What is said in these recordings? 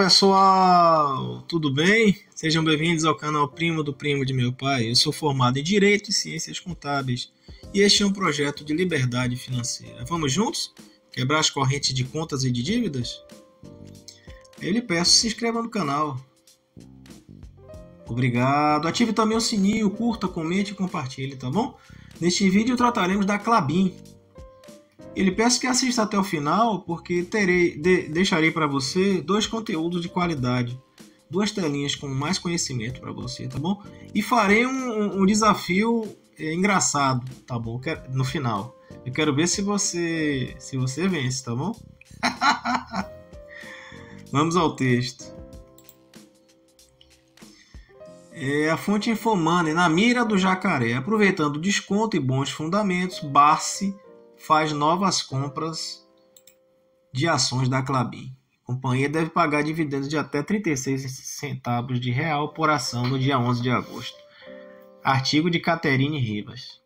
Pessoal, tudo bem? Sejam bem-vindos ao canal Primo do Primo de Meu Pai. Eu sou formado em Direito e Ciências Contábeis e este é um projeto de liberdade financeira. Vamos juntos? Quebrar as correntes de contas e de dívidas? Eu lhe peço, se inscreva no canal. Obrigado. Ative também o sininho, curta, comente e compartilhe, tá bom? Neste vídeo trataremos da Klabin. Eu lhe peço que assista até o final, porque deixarei para você dois conteúdos de qualidade, duas telinhas com mais conhecimento para você, tá bom? E farei um desafio engraçado, tá bom? No final. Eu quero ver se você vence, tá bom? Vamos ao texto. A fonte Infomoney, na mira do jacaré. Aproveitando desconto e bons fundamentos, Barsi faz novas compras de ações da Klabin. A companhia deve pagar dividendos de até 36 centavos de real por ação no dia 11 de agosto. Artigo de Caterine Rivas.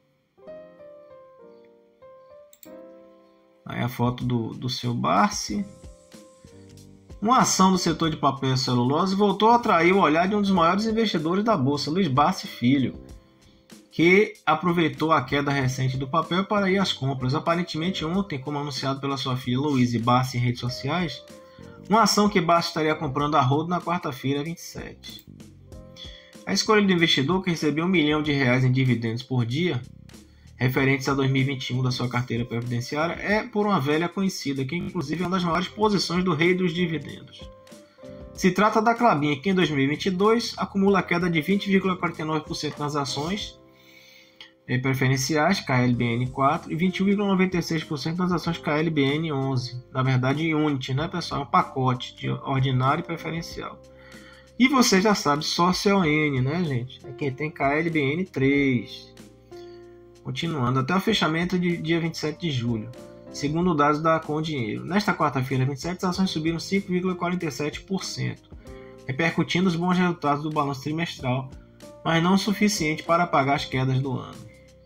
Aí a foto do seu Barsi. Uma ação do setor de papel e celulose voltou a atrair o olhar de um dos maiores investidores da bolsa, Luiz Barsi Filho, que aproveitou a queda recente do papel para ir às compras. Aparentemente ontem, como anunciado pela sua filha Louise Barsi em redes sociais, uma ação que Barsi estaria comprando a rodo na quarta-feira, 27. A escolha do investidor, que recebeu R$1 milhão em dividendos por dia, referentes a 2021 da sua carteira previdenciária, é por uma velha conhecida, que inclusive é uma das maiores posições do rei dos dividendos. Se trata da Klabin, que em 2022 acumula a queda de 20,49% nas ações preferenciais KLBN 4 e 21,96% nas ações KLBN 11. Na verdade, Unity, né, pessoal? É um pacote de ordinário e preferencial. E você já sabe, sócio N, né, gente? É quem tem KLBN 3. Continuando, até o fechamento de dia 27 de julho, segundo dados da Com Dinheiro. Nesta quarta-feira, 27, as ações subiram 5,47%, repercutindo os bons resultados do balanço trimestral, mas não o suficiente para apagar as quedas do ano.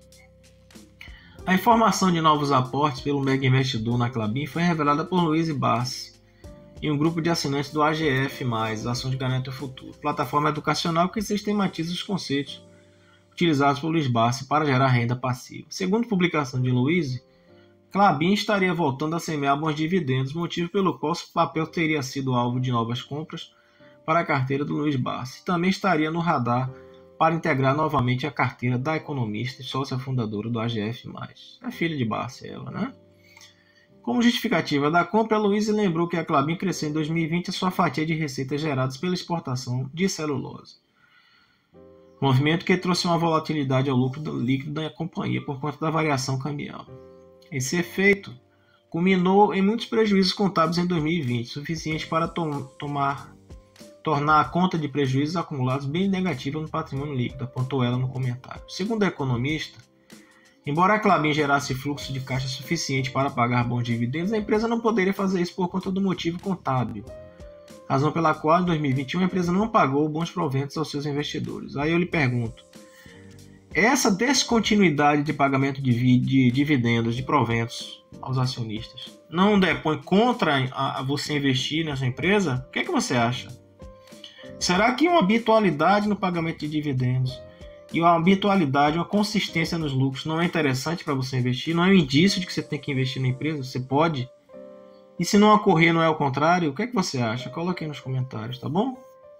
A informação de novos aportes pelo mega investidor na Klabin foi revelada por Louise Barsi e um grupo de assinantes do AGF+, Ações Garantem o Futuro, plataforma educacional que sistematiza os conceitos utilizados por Luiz Barsi para gerar renda passiva. Segundo publicação de Louise, Klabin estaria voltando a semear bons dividendos, motivo pelo qual o papel teria sido alvo de novas compras para a carteira do Luiz Barsi. Também estaria no radar para integrar novamente a carteira da economista e sócia fundadora do AGF+. É filha de Barsi, ela, né? Como justificativa da compra, a Louise lembrou que a Klabin cresceu em 2020 a sua fatia de receitas geradas pela exportação de celulose. Movimento que trouxe uma volatilidade ao lucro líquido da companhia por conta da variação cambial. Esse efeito culminou em muitos prejuízos contábeis em 2020, suficiente para tornar a conta de prejuízos acumulados bem negativa no patrimônio líquido, apontou ela no comentário. Segundo a economista, embora a Klabin gerasse fluxo de caixa suficiente para pagar bons dividendos, a empresa não poderia fazer isso por conta do motivo contábil, razão pela qual em 2021 a empresa não pagou bons proventos aos seus investidores. Aí eu lhe pergunto, essa descontinuidade de pagamento de dividendos, de proventos aos acionistas, não depõe contra você investir nessa empresa? O que é que você acha? Será que uma habitualidade no pagamento de dividendos e uma habitualidade, uma consistência nos lucros não é interessante para você investir? Não é um indício de que você tem que investir na empresa? Você pode? E se não ocorrer, não é o contrário? O que é que você acha? Coloque aí nos comentários, tá bom?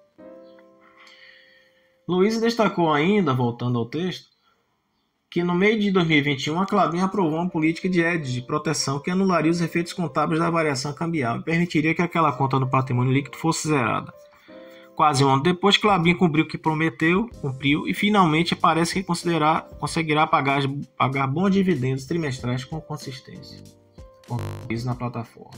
Louise destacou ainda, voltando ao texto, que no meio de 2021 a Klabin aprovou uma política de hedge, de proteção, que anularia os efeitos contábeis da variação cambial e permitiria que aquela conta no patrimônio líquido fosse zerada. Quase um ano depois, Klabin cumpriu o que prometeu, cumpriu e finalmente parece que conseguirá pagar bons dividendos trimestrais com consistência. Isso na plataforma.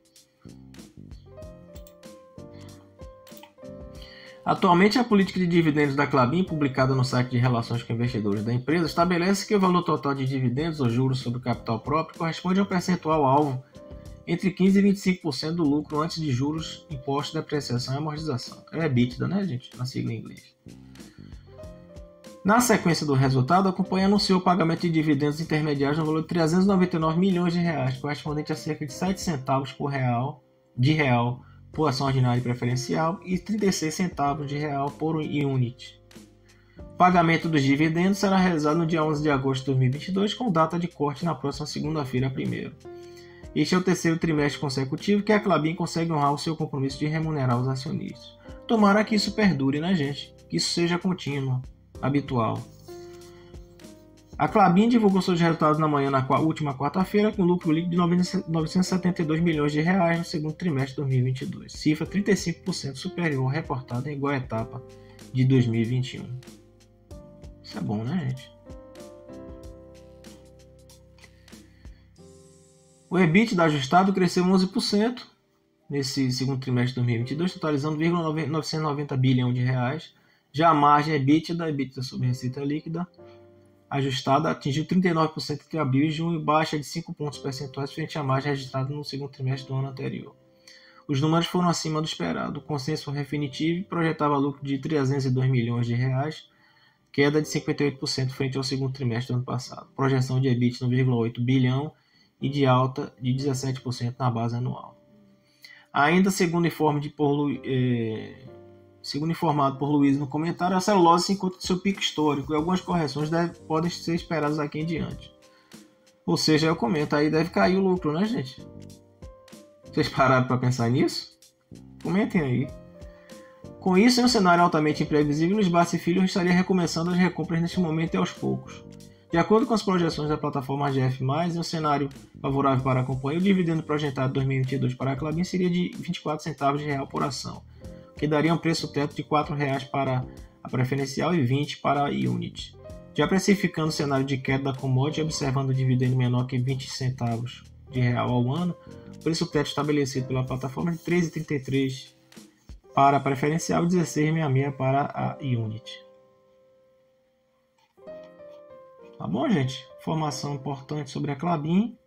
Atualmente, a política de dividendos da Klabin, publicada no site de relações com investidores da empresa, estabelece que o valor total de dividendos ou juros sobre o capital próprio corresponde a um percentual alvo entre 15% e 25% do lucro antes de juros, impostos, depreciação e amortização. É EBITDA, né, gente? Na sigla em inglês. Na sequência do resultado, a companhia anunciou o pagamento de dividendos intermediários no valor de 399 milhões de reais, correspondente a cerca de 7 centavos de real por ação ordinária e preferencial e 36 centavos de real por unit. O pagamento dos dividendos será realizado no dia 11 de agosto de 2022, com data de corte na próxima segunda-feira, 1º. Este é o terceiro trimestre consecutivo que a Klabin consegue honrar o seu compromisso de remunerar os acionistas. Tomara que isso perdure, né, gente? Que isso seja contínuo, habitual. A Klabin divulgou seus resultados na manhã na última quarta-feira com lucro líquido de 972 milhões de reais no segundo trimestre de 2022, cifra 35% superior reportada em igual etapa de 2021. Isso é bom, né, gente? O EBITDA ajustado cresceu 11% nesse segundo trimestre de 2022, totalizando 990 bilhão de reais. Já a margem EBITDA sobre receita líquida ajustada atingiu 39% entre abril e junho, baixa de 5 pontos percentuais frente à margem registrada no segundo trimestre do ano anterior. Os números foram acima do esperado. O consenso definitivo projetava lucro de 302 milhões de reais, queda de 58% frente ao segundo trimestre do ano passado. Projeção de EBITDA 9,8 bilhão e de alta de 17% na base anual. Ainda segundo informado por Luiz no comentário, a celulose se encontra no seu pico histórico e algumas correções podem ser esperadas daqui em diante. Ou seja, eu comento, aí deve cair o lucro, né, gente? Vocês pararam para pensar nisso? Comentem aí. Com isso, em um cenário altamente imprevisível, Luiz Barsi Filho estaria recomeçando as recompras neste momento e aos poucos. De acordo com as projeções da plataforma GF+, em um cenário favorável para a companhia, o dividendo projetado em 2022 para a Klabin seria de 24 centavos de real por ação, que daria um preço teto de R$ 4,00 para a preferencial e 20 para a unit. Já precificando o cenário de queda da commodity e observando o dividendo menor que 20 centavos de real ao ano, o preço teto estabelecido pela plataforma é de 13,33 para a preferencial e 16,66 para a unit. Tá bom, gente? Informação importante sobre a Klabin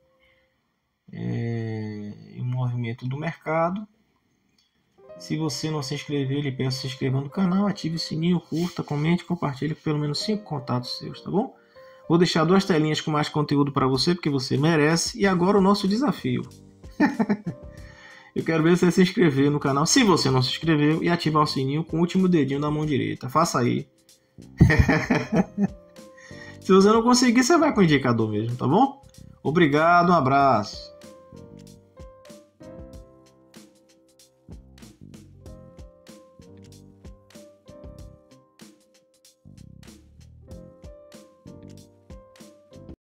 e o movimento do mercado. Se você não se inscreveu, lhe peço se inscreva no canal, ative o sininho, curta, comente, compartilhe com pelo menos 5 contatos seus, tá bom? Vou deixar 2 telinhas com mais conteúdo para você, porque você merece. E agora o nosso desafio. Eu quero ver você se inscrever no canal, se você não se inscreveu, e ativar o sininho com o último dedinho da mão direita. Faça aí. Se você não conseguir, você vai com o indicador mesmo, tá bom? Obrigado, um abraço.